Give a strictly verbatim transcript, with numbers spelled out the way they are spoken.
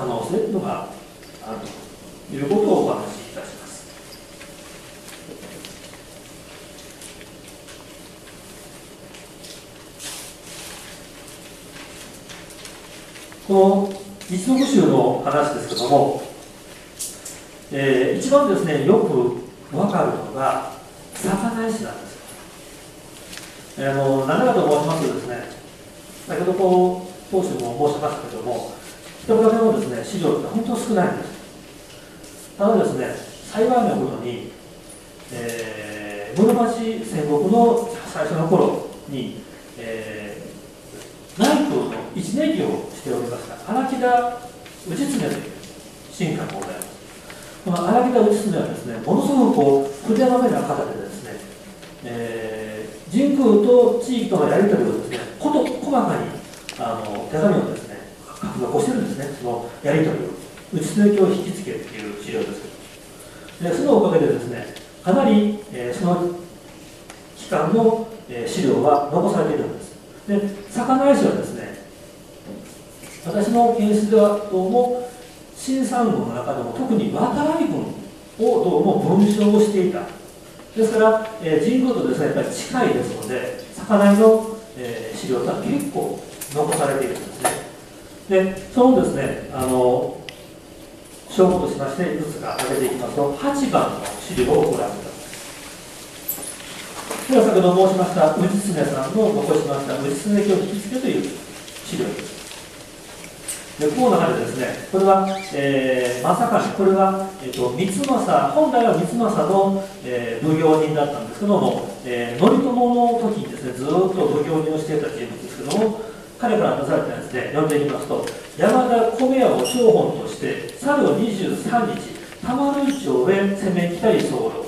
可能性というのがあるということをお話しいたします。この一族宗の話ですけども、えー、一番ですね、よく分かるのが魚絵師なんですよ。えー、あの何かと申しますとですね、先ほどこう当初も申しましたけども、人々のですね、資料って本当に少ないんです。ただですね、幸いなことに、えー、室町戦国の最初の頃に、えー、内宮の一年期をしておりました荒木田氏常という神官がございます。この荒木田氏常はですね、ものすごくこう筆まめな方でですね、えー、神宮と地域とのやり取りをですね、こと細かにあの手紙をですね、書き残してるんですね、そのやり取りを。内常教引き付けっていう資料です。でそのおかげでですね、かなり、えー、その期間の、えー、資料が残されているんです。で、魚絵師はですね、私の検出ではどうも、新三軍の中でも特に渡来軍をどうも文章をしていた。ですから、えー、神宮とですね、やっぱり近いですので、魚絵の、えー、資料が結構残されているんですね。で、そのですね、あの、証拠としまして、いくつか挙げていきますと、はちばんの資料をご覧ください。では、先ほど申しました、氏常さんの残しました、氏常教引き付けという資料です。でこの中でですね、これは、えー、まさかに、これは、えー、と三政、本来は三政の、えー、奉行人だったんですけども、えー、頼朝の時にですね、ずっと奉行人をしていた人物ですけども、彼から出されたですね、読んでいきますと、山田米屋を張本として、さるにじゅうさんにち、玉類町へ攻め来たり候。